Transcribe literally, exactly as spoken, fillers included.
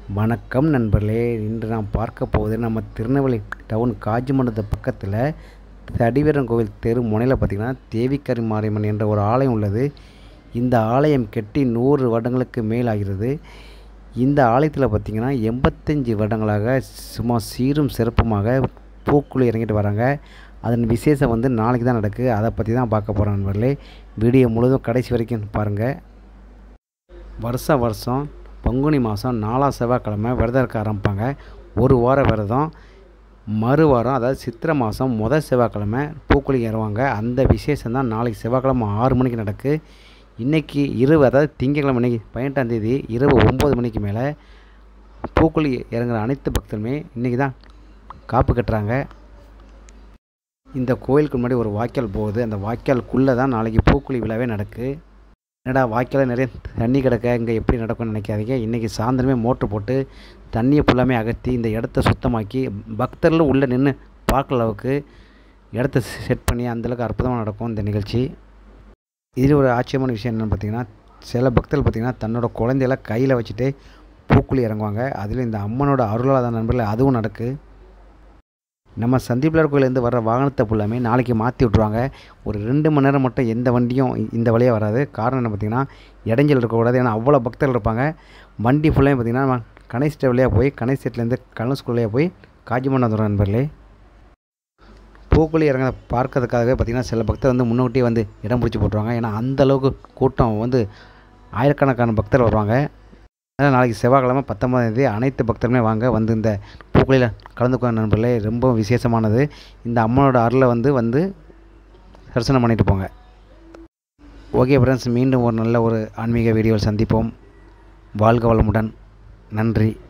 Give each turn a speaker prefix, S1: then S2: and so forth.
S1: வணக்கம் நண்பர்களே, இன்று நாம் பார்க்க போவது நம்ம திருநெல்வேலி டவுன் காஜிமண்டபத்து பக்கத்தில் தடிவீரன் கோவில் தெரு முனையில் பார்த்திங்கன்னா தேவிக்கரி மாரியம்மன் என்ற ஒரு ஆலயம் உள்ளது. இந்த ஆலயம் கெட்டி நூறு வருடங்களுக்கு மேல் ஆகிறது. இந்த ஆலயத்தில் பார்த்திங்கன்னா எண்பத்தஞ்சு வருடங்களாக சும்மா சீரும் சிறப்புமாக பூக்குழி இறங்கிட்டு வராங்க. அதன் விசேஷம் வந்து நாளைக்கு தான் நடக்குது. அதை பற்றி தான் பார்க்க போகிறோம் நண்பர்களே. வீடியோ முழுதும் கடைசி வரைக்கும் பாருங்கள். வருஷம் வருஷம் பங்குனி மாதம் நாலாம் செவ்வாய்க்கிழமை விரதம் இருக்க ஆரம்பிப்பாங்க. ஒரு வாரம் விரதம், மறு வாரம் அதாவது சித்திரை மாதம் முதல் செவ்வாய்க்கிழமை பூக்குழி இறங்குவாங்க. அந்த விசேஷம் தான் நாளைக்கு செவ்வாய்க்கிழமை ஆறு மணிக்கு நடக்கு. இன்றைக்கி இரவு அதாவது திங்கட்கிழமை இன்றைக்கி பதினெட்டாம் தேதி இரவு ஒம்பது மணிக்கு மேலே பூக்குழி இறங்குற அனைத்து பக்தருமே இன்றைக்கி தான் காப்பு கட்டுறாங்க. இந்த கோயிலுக்கு முன்னாடி ஒரு வாய்க்கால் போகுது. அந்த வாய்க்காலுக்குள்ளே தான் நாளைக்கு பூக்குழி விழாவே நடக்கு. என்னடா வாய்க்கால் நிறைய தண்ணி கிடக்க இங்கே எப்படி நடக்கும்னு நினைக்காதீங்க. இன்றைக்கி சாயந்தரமே மோட்ரு போட்டு தண்ணியை ஃபுல்லாமே அகற்றி இந்த இடத்த சுத்தமாக்கி பக்தர்களும் உள்ளே நின்று பார்க்குற அளவுக்கு இடத்த செட் பண்ணி அந்தளவுக்கு அற்புதமாக நடக்கும் இந்த நிகழ்ச்சி. இதில் ஒரு ஆச்சரியமான விஷயம் என்னென்னு பார்த்தீங்கன்னா, சில பக்தர்கள் பார்த்திங்கன்னா தன்னோட குழந்தைகளை கையில் வச்சுட்டு பூக்குழி இறங்குவாங்க. அதில் இந்த அம்மனோட அருளாத நண்பர்கள் அதுவும் நடக்கு. நம்ம சந்திப்பிலார் கோயிலேருந்து வர வாகனத்தை ஃபுல்லாமே நாளைக்கு மாற்றி விட்ருவாங்க. ஒரு ரெண்டு மணி நேரம் மட்டும் எந்த வண்டியும் இந்த வழியாக வராது. காரணம் என்ன பார்த்திங்கன்னா, இடைஞ்சல் இருக்கக்கூடாது. ஏன்னா அவ்வளோ பக்தர்கள் இருப்பாங்க. வண்டி ஃபுல்லாக பார்த்திங்கன்னா கணேஷ்ட வழியாக போய் கணேஷ்லேருந்து கலன் ஸ்கூல்லையாக போய் காஜிமண்டபம் நண்பர்களே. பூக்குழி இறங்க பார்க்கறதுக்காகவே பார்த்திங்கன்னா சில பக்தர் வந்து முன்னோட்டியே வந்து இடம் பிடிச்சி போட்டுருவாங்க. ஏன்னா அந்தளவுக்கு கூட்டம் வந்து ஆயிரக்கணக்கான பக்தர் வருவாங்க. அதனால் நாளைக்கு செவ்வாய்க்கிழமை பத்தொம்பதாம் தேதி அனைத்து பக்தருமே வாங்க வந்து இந்த பூக்குழியில் கலந்துக்குவ நண்பர்களே. ரொம்ப விசேஷமானது. இந்த அம்மனோட அருளை வந்து வந்து தரிசனம் பண்ணிட்டு போங்க. ஓகே ஃப்ரெண்ட்ஸ், மீண்டும் ஒரு நல்ல ஒரு ஆன்மீக வீடியோவில் சந்திப்போம். வாழ்க வளமுடன். நன்றி.